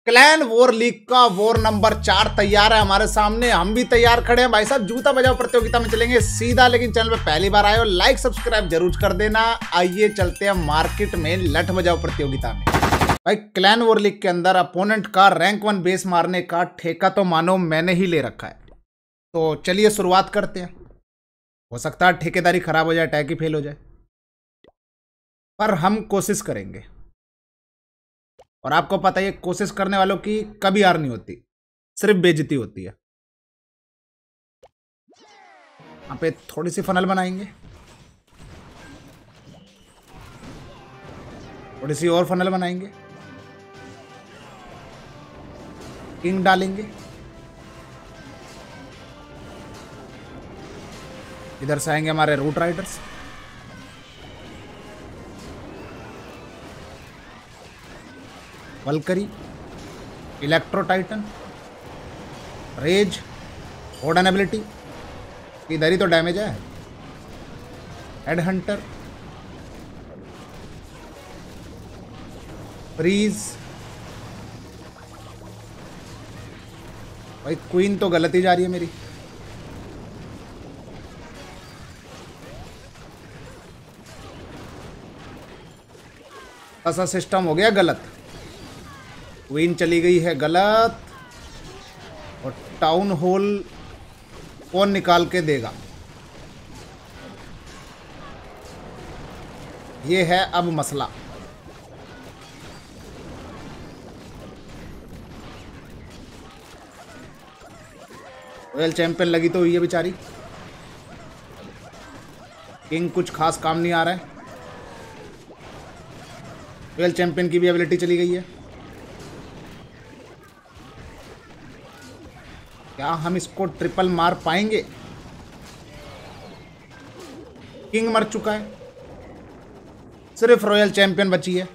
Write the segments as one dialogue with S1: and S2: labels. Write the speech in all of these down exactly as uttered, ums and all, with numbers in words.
S1: Clan war league का war number चार तैयार है हमारे सामने। हम भी तैयार खड़े हैं भाई साहब। जूता बजाओ प्रतियोगिता में चलेंगे सीधा, लेकिन चैनल पे पहली बार आए हो लाइक सब्सक्राइब जरूर कर देना। आइए चलते हैं मार्केट में लठ बजाओ प्रतियोगिता में। भाई क्लैन वॉर लीग के अंदर अपोनेंट का रैंक वन बेस मारने का ठेका तो मानो मैंने ही ले रखा है। तो चलिए शुरुआत करते हैं। हो सकता है ठेकेदारी खराब हो जाए, अटैक ही फेल हो जाए, पर हम कोशिश करेंगे। और आपको पता है कोशिश करने वालों की कभी हार नहीं होती, सिर्फ बेइज्जती होती है। यहाँ पे थोड़ी सी फनल बनाएंगे, थोड़ी सी और फनल बनाएंगे, किंग डालेंगे, इधर से आएंगे हमारे root riders, valkyrie, electro titan, rage, Odin ability, इधर ही तो डैमेज है, हेड हंटर, फ्रीज। भाई क्वीन तो गलत ही जा रही है मेरी। ऐसा सिस्टम हो गया गलत, क्वीन चली गई है गलत, और टाउन हॉल कौन निकाल के देगा, ये है अब मसला। रॉयल चैंपियन लगी तो हुई है बेचारी। किंग कुछ खास काम नहीं आ रहा है। रॉयल चैंपियन की भी एबिलिटी चली गई है। क्या हम इसको ट्रिपल मार पाएंगे? किंग मर चुका है, सिर्फ रॉयल चैंपियन बची है।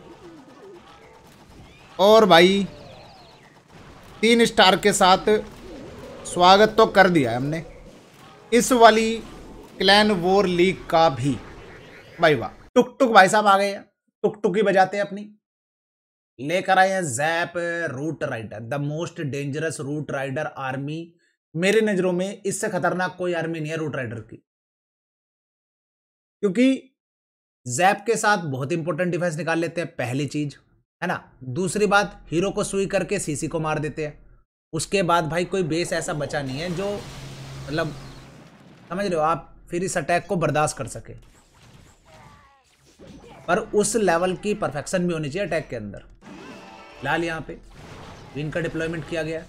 S1: और भाई तीन स्टार के साथ स्वागत तो कर दिया है हमने इस वाली क्लैन वॉर लीग का भी। भाई वाह, टुक टुक भाई साहब आ गए हैं, टुक टुक ही बजाते हैं अपनी। लेकर आए हैं zap root rider, the most dangerous root rider army. मेरी नजरों में इससे खतरनाक कोई आर्मी नहीं है रूट राइडर की, क्योंकि जैप के साथ बहुत इंपॉर्टेंट डिफेंस निकाल लेते हैं, पहली चीज है ना। दूसरी बात, हीरो को सुई करके सीसी को मार देते हैं। उसके बाद भाई कोई बेस ऐसा बचा नहीं है जो मतलब समझ रहे हो आप, फिर इस अटैक को बर्दाश्त कर सके। पर उस लेवल की परफेक्शन भी होनी चाहिए अटैक के अंदर। फिलहाल यहाँ पे विन का डिप्लॉयमेंट किया गया है।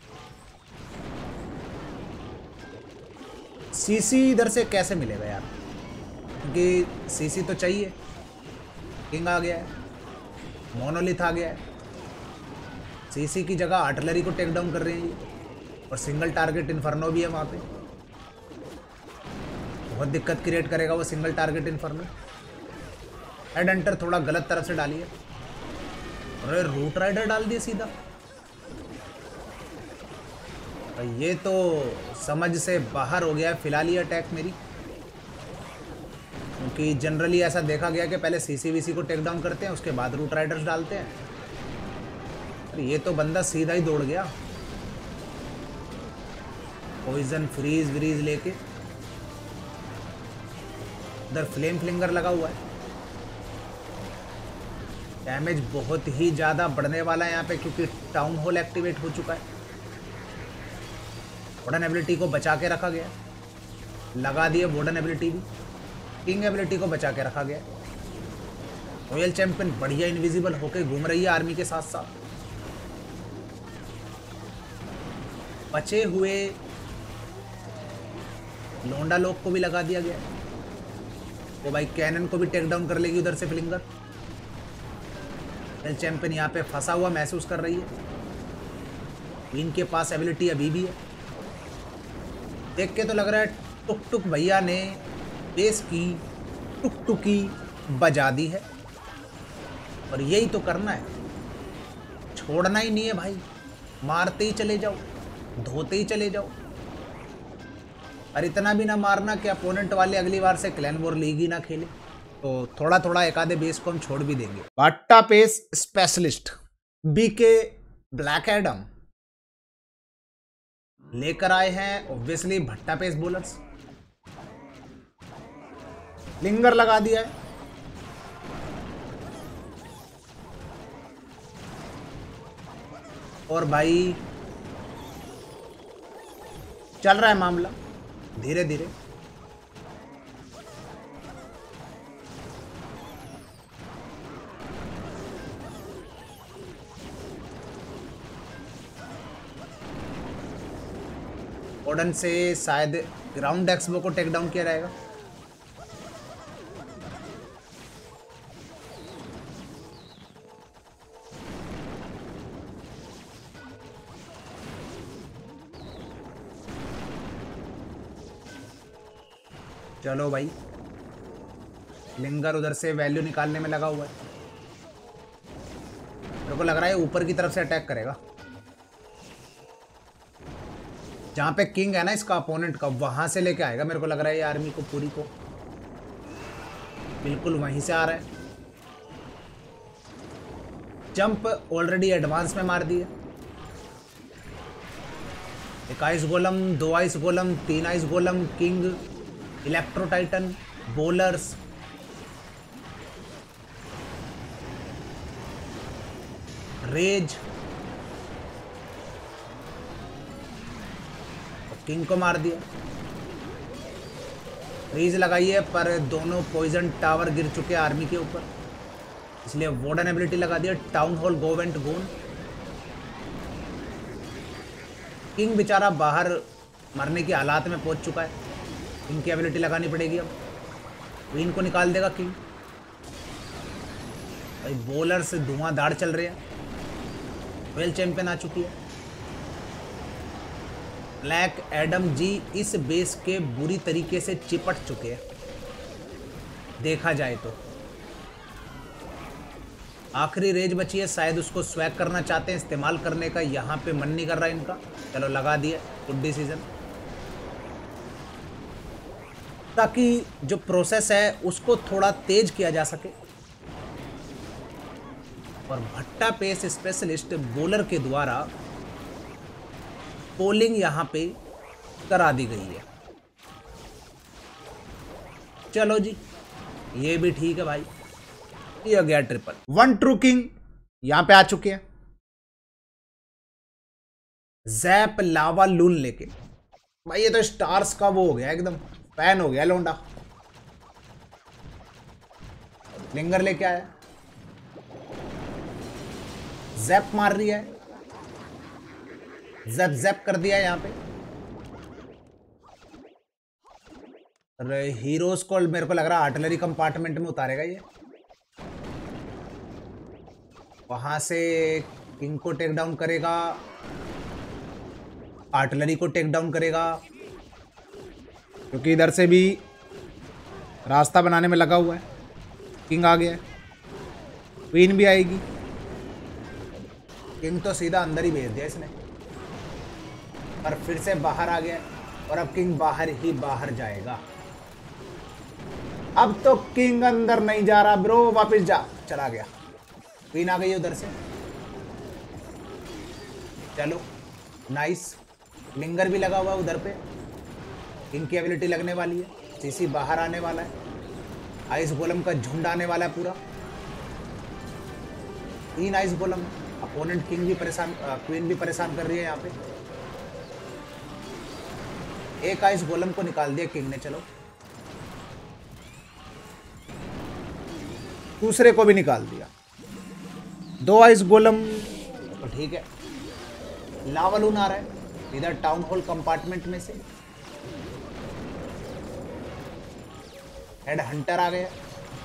S1: सीसी इधर से कैसे मिलेगा यार, क्योंकि सीसी तो चाहिए। किंग आ गया है, मोनोलिथ आ गया है, सीसी की जगह आर्टिलरी को टेक डाउन कर रहे हैं ये, और सिंगल टारगेट इन्फर्नो भी है वहाँ पे। बहुत दिक्कत क्रिएट करेगा वो single target inferno. Head hunter थोड़ा गलत तरफ से डाली है, अरे रूट राइडर डाल दिए सीधा। ये तो समझ से बाहर हो गया है फिलहाल ये अटैक मेरी, क्योंकि जनरली ऐसा देखा गया कि पहले सीसी वीसी को टेक डाउन करते हैं, उसके बाद रूट राइडर्स डालते हैं। अरे ये तो बंदा सीधा ही दौड़ गया, पॉइजन फ्रीज व्रीज लेके। उधर फ्लेम फ्लिंगर लगा हुआ है, डैमेज बहुत ही ज़्यादा बढ़ने वाला है यहाँ पे, क्योंकि टाउन हॉल एक्टिवेट हो चुका है। वोडन एबिलिटी को बचा के रखा गया, लगा दिए वोडन एबिलिटी भी। किंग एबिलिटी को बचा के रखा गया। रॉयल चैंपियन बढ़िया इनविजिबल होके घूम रही है आर्मी के साथ साथ। बचे हुए लोंडा लोग को भी लगा दिया गया, वो भाई कैनन को भी टेक डाउन कर लेगी उधर से फ्लिंगर। रॉयल चैंपियन यहाँ पे फंसा हुआ महसूस कर रही है। इनके पास एबिलिटी अभी भी है, देख के तो लग रहा है टुक टुक भैया ने बेस की टुक टुकी बजा दी है। और यही तो करना है, छोड़ना ही नहीं है भाई, मारते ही चले जाओ, धोते ही चले जाओ। और इतना भी ना मारना कि अपोनेंट वाले अगली बार से क्लैन वॉर लीग ही ना खेले। तो थोड़ा थोड़ा एक आधे बेस को हम छोड़ भी देंगे। बाट्टा पेस स्पेशलिस्ट बीके ब्लैक एडम लेकर आए हैं ऑब्वियसली भट्टा पेस बॉलर्स। लिंगर लगा दिया है। और भाई चल रहा है मामला धीरे धीरे। ओडन से शायद ग्राउंड एक्सबो को टेक डाउन किया जाएगा। चलो भाई लिंगर उधर से वैल्यू निकालने में लगा हुआ है। मेरे को लग रहा है ऊपर की तरफ से अटैक करेगा। जहां पे किंग है ना इसका अपोनेंट का, वहां से लेके आएगा मेरे को लग रहा है ये आर्मी को पूरी को। बिल्कुल वहीं से आ रहा है। जंप ऑलरेडी एडवांस में मार दिए। एक आइस गोलम, दो आइस गोलम, तीन ice golem, king, electro titan, bowlers. Rage, king को मार दिया। फ्रीज लगाई है पर दोनों पॉइजन टावर गिर चुके हैं आर्मी के ऊपर, इसलिए वार्डन एबिलिटी लगा दिया। Town hall go went gone. King बेचारा बाहर मरने की हालात में पहुंच चुका है। किंग की एबिलिटी लगानी पड़ेगी अब। क्वीन को निकाल देगा किंग। भाई बॉलर से धुआंधार चल रहे हैं। वेल चैंपियन आ चुकी है। ब्लैक एडम जी इस बेस के बुरी तरीके से चिपट चुके हैं देखा जाए तो। आखिरी रेज बची है, शायद उसको स्वैग करना चाहते हैं, इस्तेमाल करने का यहाँ पे मन नहीं कर रहा है इनका। चलो लगा दिए, गुड डिसीजन। ताकि जो प्रोसेस है उसको थोड़ा तेज किया जा सके। और भट्टा पेस स्पेशलिस्ट बॉलर के द्वारा पोलिंग यहां पे करा दी गई है। चलो जी ये भी ठीक है भाई। ये गया ट्रिपल। वन ट्रू किंग यहां पे आ चुके हैं। जैप लावा लून लेके। भाई ये तो स्टार्स का वो हो गया, एकदम फैन हो गया लोंडा। लिंगर लेके आया। जैप मार रही है। जैप जैप कर दिया यहाँ पे। अरे हीरोज को मेरे को लग रहा है आर्टिलरी कंपार्टमेंट में उतारेगा ये। वहां से किंग को टेक डाउन करेगा, आर्टिलरी को टेक डाउन करेगा, क्योंकि इधर से भी रास्ता बनाने में लगा हुआ है। किंग आ गया, क्वीन भी आएगी। किंग तो सीधा अंदर ही भेज दिया इसने, पर फिर से बाहर आ गया और अब किंग बाहर ही बाहर जाएगा। अब तो किंग अंदर नहीं जा रहा ब्रो, वापस जा। चला गया। क्वीन आ गई उधर से। चलो नाइस। लिंगर भी लगा हुआ उधर पे। किंग की एबिलिटी लगने वाली है। सीसी बाहर आने वाला है। आइस गोलम का झुंड आने वाला है पूरा। तीन आइस गोलम। अपोनेंट किंग भी परेशान, क्वीन भी परेशान कर रही है यहाँ पे। एक आइस गोलम को निकाल दिया किंग ने। चलो दूसरे को भी निकाल दिया। दो आइस गोलम तो ठीक है। लावालून आ रहा है इधर टाउन हॉल कंपार्टमेंट में से। हेड हंटर आ गया।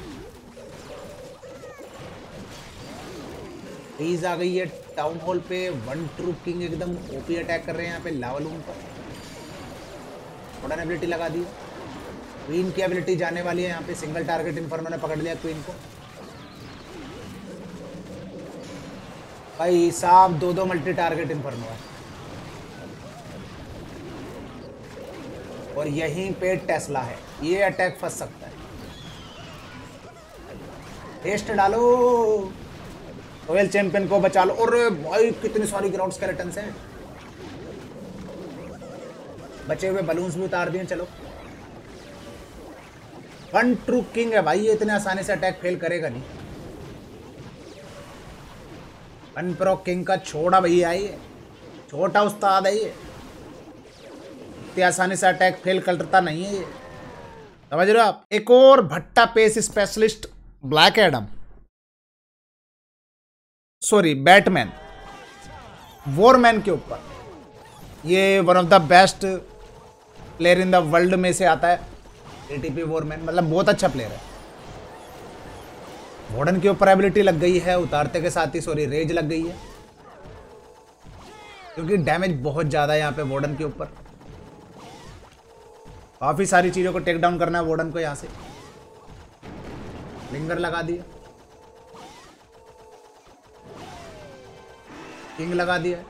S1: रीज आ गई है टाउन हॉल पे। वन ट्रू किंग एकदम ओपी अटैक कर रहे हैं यहाँ पे लावालून पर। मॉडर्न एबिलिटी लगा दी। क्वीन की एबिलिटी जाने वाली है यहाँ पे। सिंगल टारगेट इन्फर्नो ने पकड़ लिया क्वीन को। भाई साहब दो दो मल्टी टारगेट इन्फर्नो है। और यहीं पे टेस्ला है, ये अटैक फंस सकता है। टेस्ट डालो। रॉयल चैंपियन को बचा लो। और भाई कितनी सारी ग्राउंड स्केलेटन्स हैं। बचे हुए बलून्स भी उतार दिए। चलो वन ट्रू किंग है भाई, ये इतने आसानी से अटैक फेल करेगा नहीं। वन प्रो किंग का छोटा भैया है ये, छोटा उस्ताद है ये, इतनी आसानी से अटैक फेल करता नहीं है ये, समझ रहे हो आप। एक और भट्टा pace specialist Black Adam, sorry Batman, वॉरमैन के ऊपर। ये one of the best player in the world में से आता है एटीपी वॉरमैन, मतलब बहुत अच्छा प्लेयर है। वॉर्डन के ऊपर एबिलिटी लग गई है उतारते के साथ ही, सॉरी रेज लग गई है, क्योंकि डैमेज बहुत ज्यादा है यहाँ पे वॉर्डन के ऊपर। काफी सारी चीजों को टेक डाउन करना है वॉर्डन को। यहाँ से लिंगर लगा दिया, किंग लगा दिया,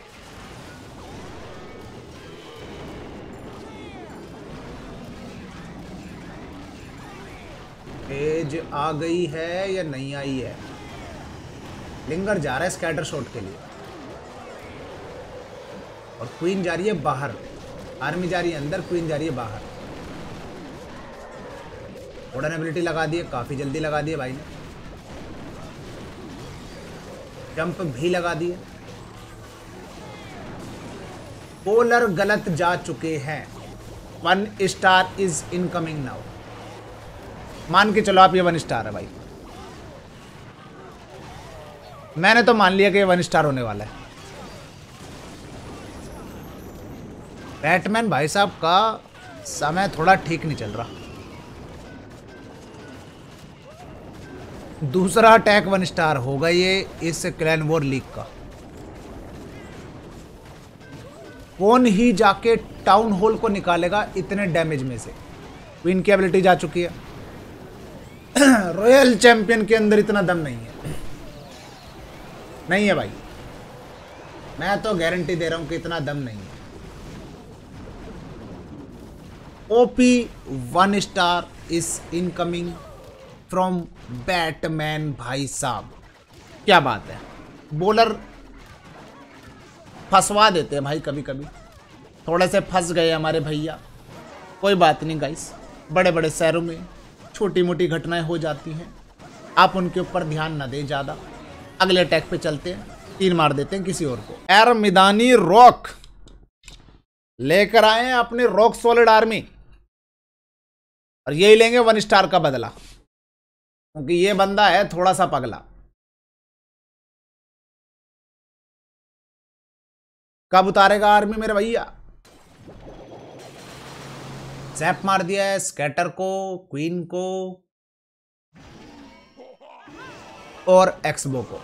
S1: एज आ गई है या नहीं आई है। लिंगर जा रहा है स्कैटर शॉट के लिए और क्वीन जा रही है बाहर। आर्मी जा रही है अंदर, क्वीन जा रही है बाहर। वॉर्डन एबिलिटी लगा दी है, काफी जल्दी लगा दी है भाई ने। जंप भी लगा दिए। बॉलर गलत जा चुके हैं। One star is incoming now. मान के चलो आप ये वन स्टार है भाई, मैंने तो मान लिया कि ये वन स्टार होने वाला है। बैटमैन भाई साहब का समय थोड़ा ठीक नहीं चल रहा। दूसरा अटैक वन स्टार होगा ये इस क्लैन वॉर लीग का। कौन ही जाके टाउन हॉल को निकालेगा इतने डैमेज में से। क्वीन की एबिलिटी जा चुकी है। रॉयल चैंपियन के अंदर इतना दम नहीं है, नहीं है भाई, मैं तो गारंटी दे रहा हूं कि इतना दम नहीं है। OP one star is incoming from Batman भाई साहब, क्या बात है। बॉलर फंसवा देते हैं भाई, कभी कभी थोड़े से फंस गए हमारे भैया। कोई बात नहीं गाइस, बड़े बड़े शहरों में छोटी मोटी घटनाएं हो जाती हैं, आप उनके ऊपर ध्यान ना दें ज़्यादा। अगले अटैक पे चलते हैं, तीन मार देते हैं किसी और को। एर मिदानी रॉक लेकर आए हैं अपने रॉक सॉलिड आर्मी, और यही लेंगे वन स्टार का बदला, क्योंकि ये बंदा है थोड़ा सा पगला। कब उतारेगा आर्मी मेरे भैया। जैप मार दिया है स्कैटर को, क्वीन को और एक्सबो को।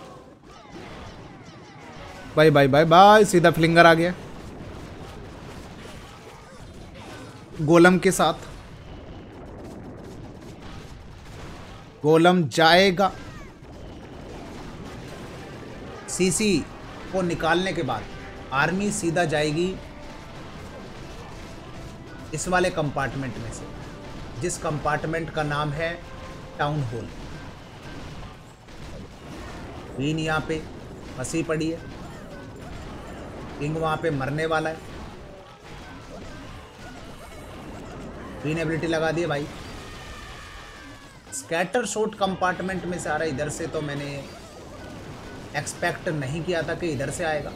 S1: बाय बाय बाय बाय, सीधा फ्लिंगर आ गया गोलम के साथ। गोलम जाएगा। सीसी को निकालने के बाद आर्मी सीधा जाएगी इस वाले कंपार्टमेंट में से, जिस कंपार्टमेंट का नाम है टाउन हॉल। क्वीन यहाँ पे फंसी पड़ी है, किंग वहाँ पे मरने वाला है। क्वीन एबिलिटी लगा दी है भाई। स्कैटर शॉट कंपार्टमेंट में से आ रहा है इधर से, तो मैंने एक्सपेक्ट नहीं किया था कि इधर से आएगा।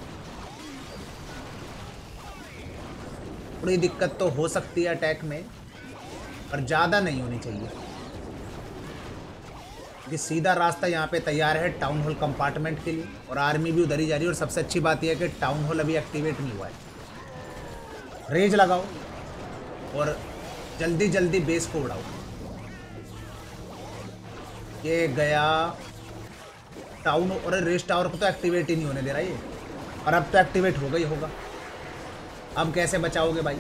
S1: थोड़ी दिक्कत तो हो सकती है अटैक में, पर ज़्यादा नहीं होनी चाहिए, क्योंकि सीधा रास्ता यहाँ पे तैयार है टाउन हॉल कंपार्टमेंट के लिए, और आर्मी भी उधर ही जा रही है। और सबसे अच्छी बात यह है कि टाउन हॉल अभी एक्टिवेट नहीं हुआ है। रेज लगाओ और जल्दी जल्दी बेस को उड़ाओ। ये गया टाउन, और रेस टावर को तो एक्टिवेट ही नहीं होने दे रहा ये, और अब तो एक्टिवेट होगा ही होगा। अब कैसे बचाओगे भाई।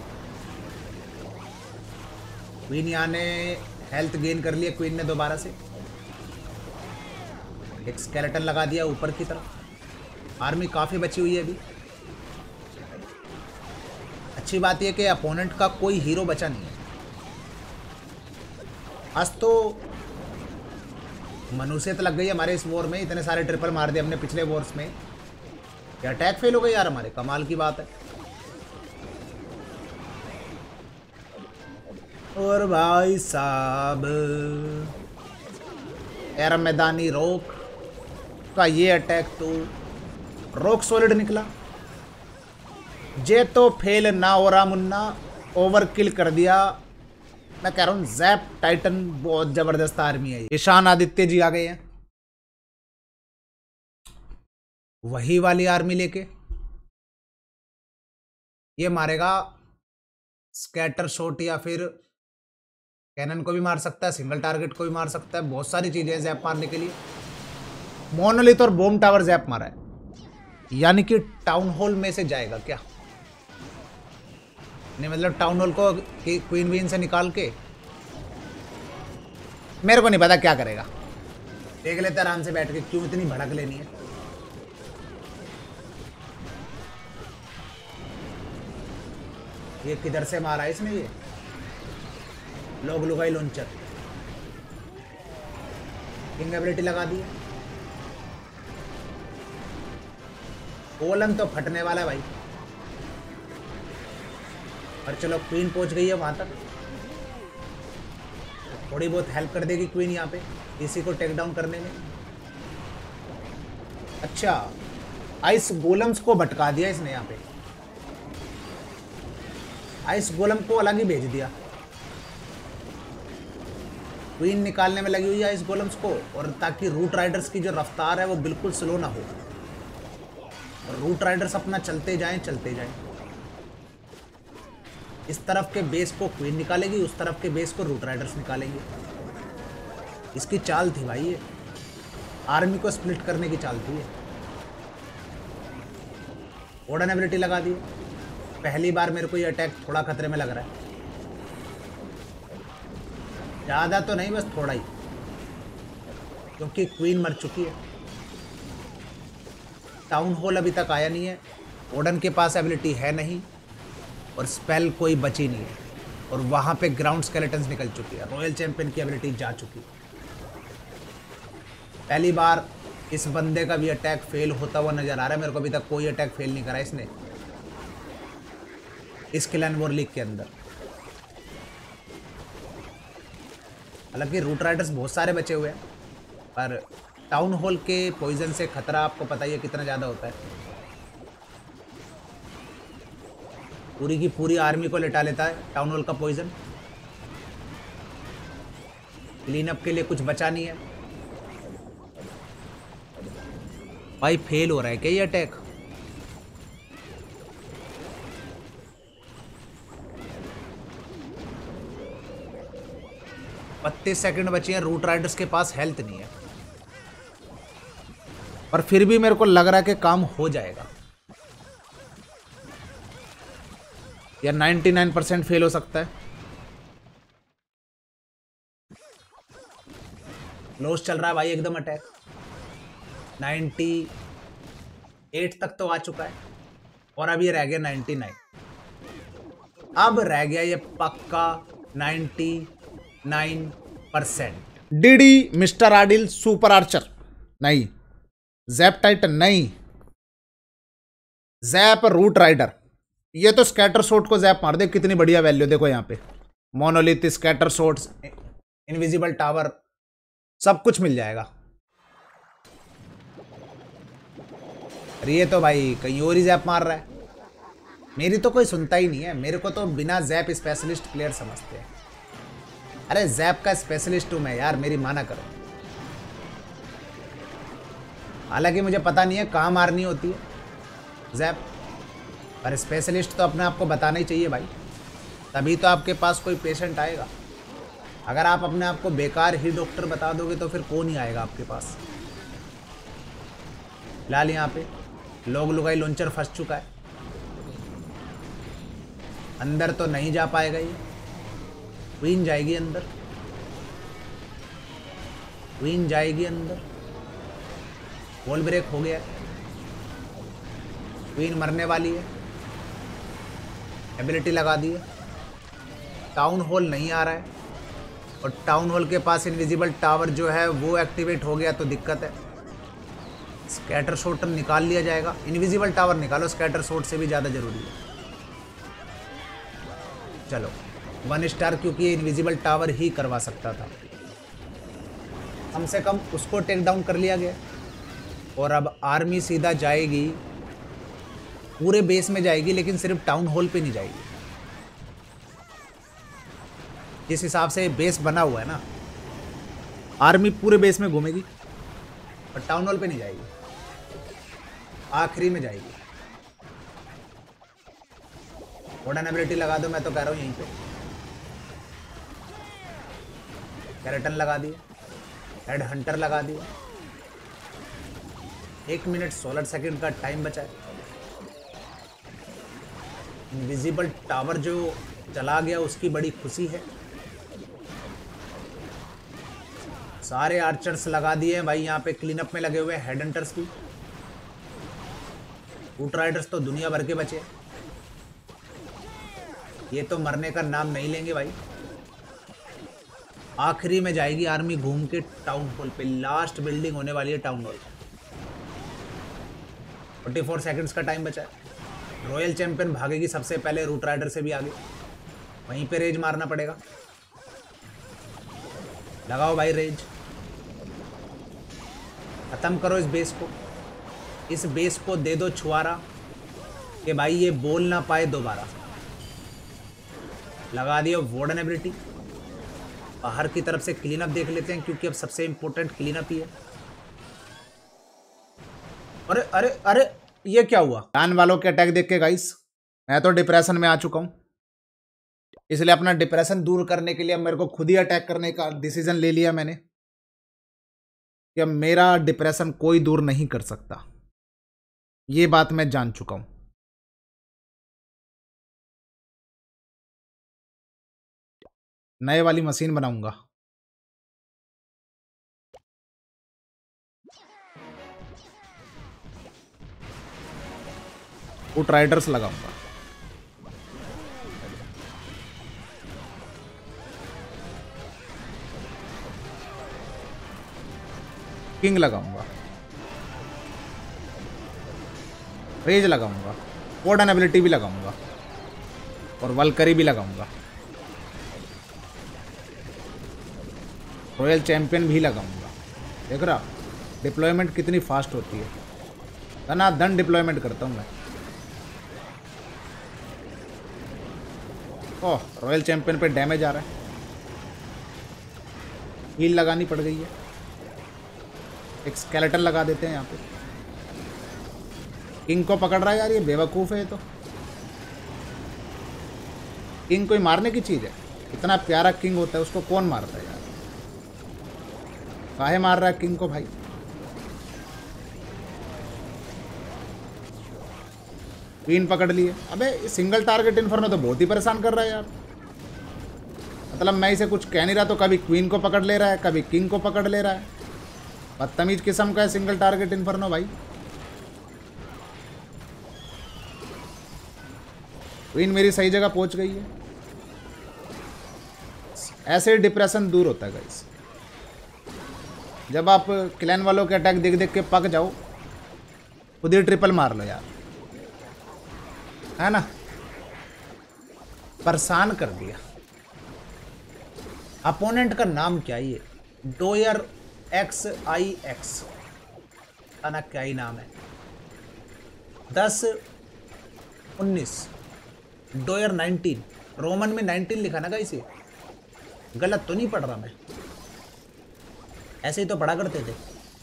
S1: क्वीन यहाँ ने हेल्थ गेन कर लिया, क्वीन ने दोबारा से एक स्केलेटन लगा दिया ऊपर की तरफ। आर्मी काफी बची हुई है अभी। अच्छी बात यह कि अपोनेंट का कोई हीरो बचा नहीं है। आज तो मनुष्यत लग गई हमारे इस वॉर में, इतने सारे ट्रिपल मार दिए हमने पिछले वॉर्स में। क्या अटैक फेल हो गई यार हमारे, कमाल की बात है। और भाई साहब यार मैदानी रोक का ये अटैक तो रोक सॉलिड निकला। जे तो फेल ना हो रहा मुन्ना, ओवर किल कर दिया। मैं कह रहा हूँ जैप टाइटन बहुत जबरदस्त आर्मी है। ईशान आदित्य जी आ गए हैं वही वाली आर्मी लेके। ये मारेगा स्कैटर शॉट या फिर कैनन को भी मार सकता है, सिंगल टारगेट को भी मार सकता है, बहुत सारी चीजें हैं जैप मारने के लिए। मोनोलिथ और बॉम्ब टावर जैप मारा है, यानी कि टाउन हॉल में से जाएगा क्या? नहीं मतलब टाउन हॉल को क्वीन वीन से निकाल के, मेरे को नहीं पता क्या करेगा। देख लेते आराम से बैठ के, क्यों इतनी भड़क लेनी है। ये किधर से मारा है इसने? ये लोग लुगाई लॉन्चर किंग एबिलिटी लगा दी। कोलन तो फटने वाला है भाई। और चलो क्वीन पहुंच गई है वहां तक, थोड़ी बहुत हेल्प कर देगी क्वीन यहाँ पे इसी को टेक डाउन करने में। अच्छा आइस गोलम्स को भटका दिया इसने यहाँ पे, आइस गोलम को अलग ही भेज दिया। क्वीन निकालने में लगी हुई है आइस गोलम्स को, और ताकि रूट राइडर्स की जो रफ्तार है वो बिल्कुल स्लो ना हो, और रूट राइडर्स अपना चलते जाएं चलते जाएं। इस तरफ के बेस को क्वीन निकालेगी, उस तरफ के बेस को रूट राइडर्स निकालेंगे। इसकी चाल थी भाई, ये आर्मी को स्प्लिट करने की चाल थी ये। ओडन एबिलिटी लगा दी। पहली बार मेरे को ये अटैक थोड़ा खतरे में लग रहा है, ज़्यादा तो नहीं बस थोड़ा ही, क्योंकि क्वीन मर चुकी है। टाउन हॉल अभी तक आया नहीं है, ओडन के पास एबिलिटी है नहीं, और स्पेल कोई बची नहीं है, और वहाँ पे ग्राउंड स्केलेटन्स निकल चुकी है। रॉयल चैंपियन की एबिलिटी जा चुकी है। पहली बार इस बंदे का भी अटैक फेल होता हुआ नजर आ रहा है मेरे को। अभी तक कोई अटैक फेल नहीं करा इसने इस क्लैन वॉर लीग के अंदर। हालांकि रूट राइडर्स बहुत सारे बचे हुए हैं, पर टाउन हॉल के पॉइजन से खतरा आपको पता ही है कितना ज़्यादा होता है। पूरी की पूरी आर्मी को लेटा लेता है टाउन हॉल का पॉइजन। क्लीन अप के लिए कुछ बचा नहीं है भाई। फेल हो रहा है क्या ये अटैक? बत्तीस सेकंड बचे हैं, रूट राइडर्स के पास हेल्थ नहीं है, पर फिर भी मेरे को लग रहा है कि काम हो जाएगा, या निन्यानवे परसेंट फेल हो सकता है। लॉस चल रहा है भाई एकदम अटैक। अट्ठानवे तक तो आ चुका है, और अब ये रह गया निन्यानवे। अब रह गया ये पक्का निन्यानवे percent. DD mister Adil super archer नहीं, जैप टाइटन नहीं, जैप रूट राइडर। ये तो स्कैटर शॉट को जैप मार दे, कितनी बढ़िया वैल्यू। देखो यहाँ पे monolith, scatter shots, invisible tower, सब कुछ मिल जाएगा। अरे ये तो भाई कहीं और ही जैप मार रहा है, मेरी तो कोई सुनता ही नहीं है। मेरे को तो बिना जैप स्पेशलिस्ट प्लेयर समझते हैं। अरे जैप का स्पेशलिस्ट हूं मैं यार, मेरी माना करो। हालांकि मुझे पता नहीं है कहाँ मारनी होती है जैप, पर स्पेशलिस्ट तो अपने आप को बताना ही चाहिए भाई, तभी तो आपके पास कोई पेशेंट आएगा। अगर आप अपने आप को बेकार ही डॉक्टर बता दोगे तो फिर कौन ही आएगा आपके पास। फिलहाल यहाँ पे लोग लुगाई लॉन्चर फंस चुका है, अंदर तो नहीं जा पाएगा ये। क्वीन जाएगी अंदर, क्वीन जाएगी अंदर। वॉल ब्रेक हो गया, क्वीन मरने वाली है, एबिलिटी लगा दी है। टाउन हॉल नहीं आ रहा है, और टाउन हॉल के पास इनविजिबल टावर जो है वो एक्टिवेट हो गया तो दिक्कत है। स्कैटर शॉट निकाल लिया जाएगा। इनविजिबल टावर निकालो, स्कैटर शॉट से भी ज़्यादा जरूरी है। चलो वन स्टार, क्योंकि ये इनविजिबल टावर ही करवा सकता था। कम से कम उसको टेक डाउन कर लिया गया। और अब आर्मी सीधा जाएगी, पूरे बेस में जाएगी, लेकिन सिर्फ टाउन हॉल पे नहीं जाएगी। जिस हिसाब से बेस बना हुआ है ना, आर्मी पूरे बेस में घूमेगी और टाउन हॉल पे नहीं जाएगी, आखिरी में जाएगी। वॉर्डन एबिलिटी लगा दो, मैं तो कह रहा हूँ यहीं पे। कैरेटन लगा दिए, हेड हंटर लगा दिया। एक मिनट सोलह सेकंड का टाइम बचा है। इनविजिबल टावर जो चला गया उसकी बड़ी खुशी है। सारे आर्चर्स लगा दिए भाई, यहाँ पे क्लीन अप में लगे हुए हेड हंटर्स भी। रूट राइडर्स तो दुनिया भर के बचे, ये तो मरने का नाम नहीं लेंगे भाई। आखिरी में जाएगी आर्मी घूम के टाउन हॉल पे। लास्ट बिल्डिंग होने वाली है टाउन हॉल। चौवालीस सेकंड्स का टाइम बचा है। रॉयल चैंपियन भागेगी सबसे पहले, रूट राइडर से भी आगे। वहीं पे रेज मारना पड़ेगा। लगाओ भाई रेज, खत्म करो इस बेस को। इस बेस को दे दो छुआरा कि भाई ये बोल ना पाए दोबारा। लगा दिया वॉर्डन एबिलिटी। बाहर की तरफ से क्लीन अप देख लेते हैं, क्योंकि अब सबसे इंपॉर्टेंट क्लीन अप ही है। अरे अरे अरे ये क्या हुआ? जान वालों के अटैक देख के गाइस मैं तो डिप्रेशन में आ चुका हूं। इसलिए अपना डिप्रेशन दूर करने के लिए मेरे को खुद ही अटैक करने का डिसीजन ले लिया मैंने कि अब मेरा डिप्रेशन कोई दूर नहीं कर सकता। ये बात मैं जान चुका हूं। नए वाली मशीन बनाऊंगा। रूट राइडर्स लगाऊंगा। किंग लगाऊंगा। रेज लगाऊंगा। वॉर्डन एबिलिटी भी लगाऊंगा और वल्करी भी लगाऊंगा। रॉयल चैंपियन भी लगाऊंगा। देख रहा डिप्लॉयमेंट कितनी फास्ट होती है। धना धन डिप्लॉयमेंट करता हूं मैं। ओह रॉयल चैंपियन पे डैमेज आ रहा है। हील लगानी पड़ गई है। एक स्केलेटन लगा देते हैं यहाँ पे। किंग को पकड़ रहा है यार, ये बेवकूफ़ है। तो किंग कोई मारने की चीज़ है? इतना प्यारा किंग होता है, उसको कौन मारता है यार? काहे मार रहा है किंग को भाई? क्वीन पकड़ लिए। अबे सिंगल टारगेट इन्फर्नो तो बहुत ही परेशान कर रहा है यार। मतलब मैं इसे कुछ कह नहीं रहा तो कभी क्वीन को पकड़ ले रहा है, कभी किंग को पकड़ ले रहा है। बदतमीज किस्म का है सिंगल टारगेट इन्फर्नो भाई। क्वीन मेरी सही जगह पहुंच गई है। ऐसे डिप्रेशन दूर होता है गाइस। जब आप क्लैन वालों के अटैक देख देख के पक जाओ, खुद ही ट्रिपल मार लो यार, है ना? परेशान कर दिया। अपोनेंट का नाम क्या है? ये डोयर एक्स आई एक्स का ना क्या ही नाम है। दस उन्नीस डोयर नाइनटीन, रोमन में नाइनटीन लिखा ना गाइस। गलत तो नहीं पढ़ रहा मैं? ऐसे ही तो पढ़ा करते थे।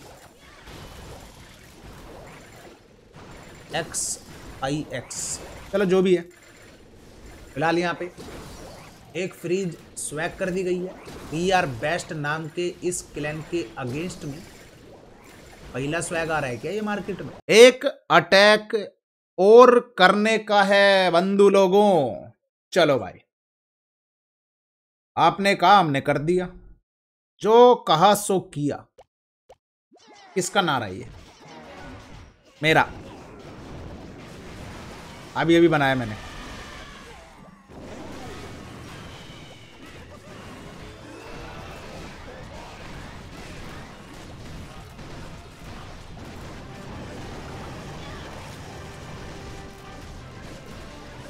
S1: एक्स आई एक्स, चलो जो भी है। फिलहाल यहाँ पे एक फ्रीज स्वैग कर दी गई है। वी आर बेस्ट नाम के इस क्लैन के अगेंस्ट में पहला स्वैग आ रहा है क्या ये मार्केट में? एक अटैक और करने का है बंधु लोगों। चलो भाई, आपने कहा हमने कर दिया, जो कहा सो किया। किसका नारा ये? मेरा। अभी अभी बनाया मैंने।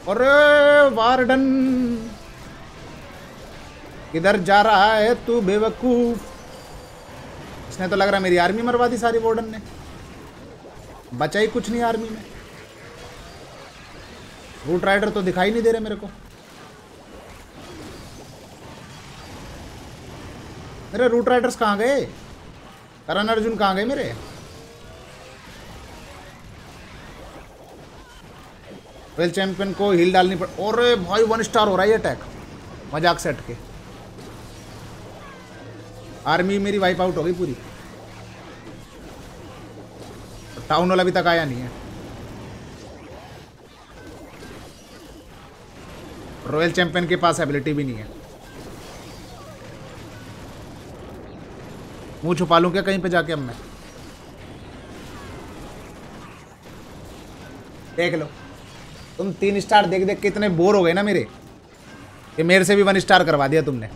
S1: अरे वार्डन किधर जा रहा है तू बेवकूफ। इसने तो लग रहा है मेरी आर्मी मरवा दी सारी वार्डन ने, बचा ही कुछ नहीं आर्मी में। रूट राइडर तो दिखाई नहीं दे रहे मेरे को। मेरे रूट राइडर्स कहाँ गए? करण अर्जुन कहाँ गए मेरे? रॉयल चैंपियन को हील डालनी पड़। अरे भाई वन स्टार हो रहा है ये अटैक, मजाक से हटके। आर्मी मेरी वाइप आउट हो गई पूरी। टाउन हॉल अभी तक आया नहीं है। रॉयल चैंपियन के पास एबिलिटी भी नहीं है। मुंह छुपा लूं क्या कहीं पे जाके? अब मैं देख लो, तुम तीन स्टार देख देख के इतने बोर हो गए ना मेरे, कि मेरे से भी वन स्टार करवा दिया तुमने।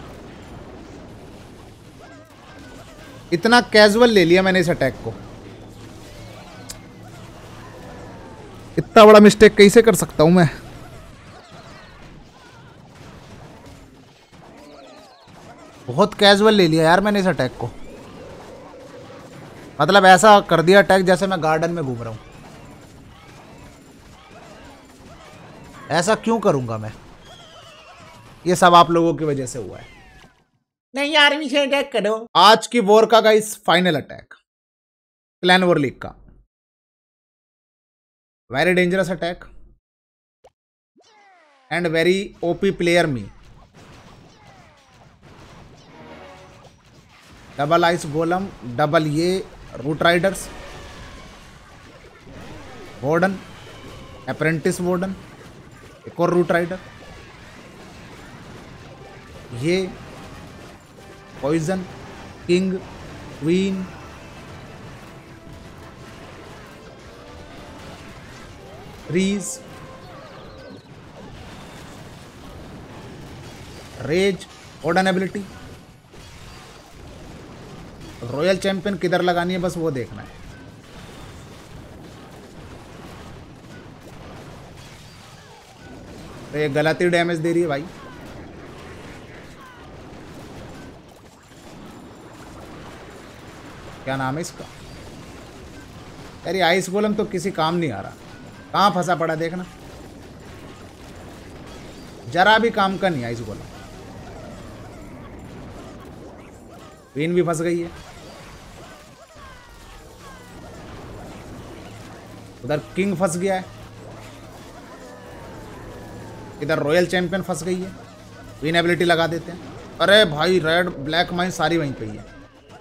S1: इतना कैजुअल ले लिया मैंने इस अटैक को। इतना बड़ा मिस्टेक कैसे कर सकता हूं मैं? बहुत कैजुअल ले लिया यार मैंने इस अटैक को। मतलब ऐसा कर दिया अटैक जैसे मैं गार्डन में घूम रहा हूं। ऐसा क्यों करूंगा मैं? ये सब आप लोगों की वजह से हुआ है। नहीं यार आर्मी से अटैक करो। आज की वॉर का guys final attack, clan war league का। Very dangerous attack and very OP player मी। डबल आइस गोलम, डबल ये root riders, warden, apprentice warden, एक और रूट राइडर, ये पॉइजन, किंग, क्वीन, रीज, rage, warden ability. Royal champion किधर लगानी है बस वो देखना है। तो ये गलती डैमेज दे रही है भाई। क्या नाम है इसका? यार ये आइस गोलम तो किसी काम नहीं आ रहा। कहाँ फंसा पड़ा देखना, जरा भी काम का नहीं आइस गोलम। क्वीन भी फंस गई है, उधर किंग फंस गया है, इधर रॉयल चैंपियन फंस गई है। क्वीन एबिलिटी लगा देते हैं। अरे भाई रेड ब्लैक माइन सारी वहीं पे ही है।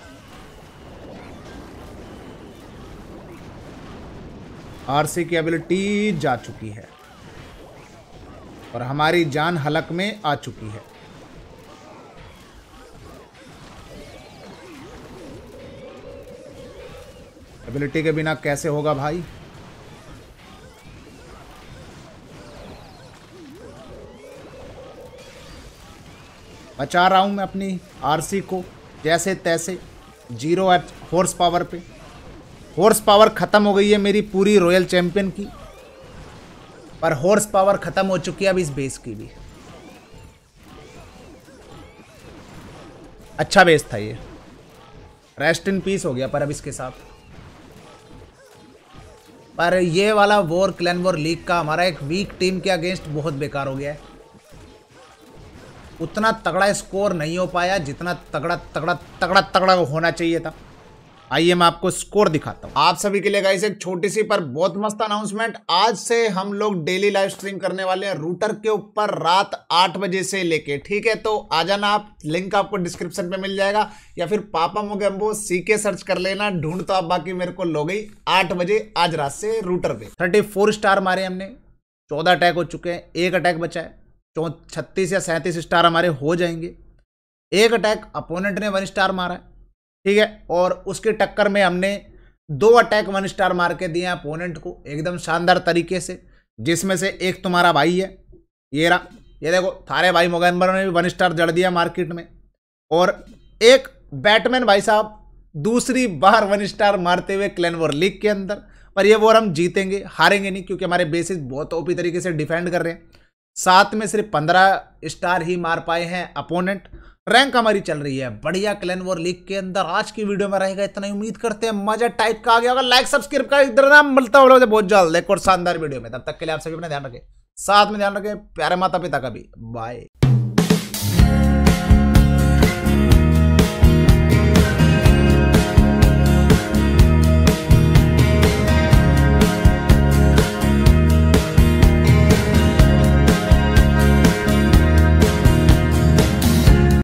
S1: आरसी की एबिलिटी जा चुकी है और हमारी जान हलक में आ चुकी है। एबिलिटी के बिना कैसे होगा भाई? बचा रहा हूं मैं अपनी आरसी को जैसे तैसे, जीरो हॉर्स पावर पे। हॉर्स पावर खत्म हो गई है मेरी पूरी रॉयल चैंपियन की, पर हॉर्स पावर खत्म हो चुकी है अब इस बेस की भी। अच्छा बेस था ये, रेस्ट इन पीस हो गया पर अब इसके साथ। पर ये वाला वॉर क्लैन वॉर लीग का हमारा एक वीक टीम के अगेंस्ट बहुत बेकार हो गया है। उतना तगड़ा स्कोर नहीं हो पाया जितना तगड़ा तगड़ा तगड़ा तगड़ा होना चाहिए था। आइए मैं आपको स्कोर दिखाता हूँ। आप सभी के लिए गाइस एक छोटी सी पर बहुत मस्त अनाउंसमेंट। आज से हम लोग डेली लाइव स्ट्रीम करने वाले हैं रूटर के ऊपर रात आठ बजे से लेके, ठीक है? तो आ जाना आप, लिंक आपको डिस्क्रिप्शन में मिल जाएगा या फिर पापा मोगेम्बो सीके सर्च कर लेना, ढूंढ तो आप बाकी मेरे को लो गई। आठ बजे आज रात से रूटर पे थर्टी फोर स्टार मारे हमने, चौदह अटैक हो चुके हैं, एक अटैक बचा है। चौ छत्तीस या सैंतीस स्टार हमारे हो जाएंगे। एक अटैक अपोनेंट ने वन स्टार मारा है, ठीक है? और उसके टक्कर में हमने दो अटैक वन स्टार मार के दिए अपोनेंट को एकदम शानदार तरीके से, जिसमें से एक तुम्हारा भाई है, ये रहा, ये देखो थारे भाई मोगैम्बर ने भी वन स्टार जड़ दिया मार्केट में। और एक बैटमैन भाई साहब दूसरी बार वन स्टार मारते हुए क्लैन वॉर लीग के अंदर, पर ये वॉर हम जीतेंगे, हारेंगे नहीं, क्योंकि हमारे बेसिस बहुत ओपी तरीके से डिफेंड कर रहे हैं। सात में सिर्फ पंद्रह स्टार ही मार पाए हैं अपोनेंट। रैंक हमारी चल रही है बढ़िया क्लैन वॉर लीग के अंदर। आज की वीडियो में रहेगा इतना ही, उम्मीद करते हैं मजा टाइप का आ गया होगा। लाइक सब्सक्राइब का इधर ना मिलता होगा बहुत जल्द एक और शानदार वीडियो में। तब तक के लिए आप सभी अपना ध्यान रखें, साथ में ध्यान रखें प्यारे माता पिता का भी। बाय।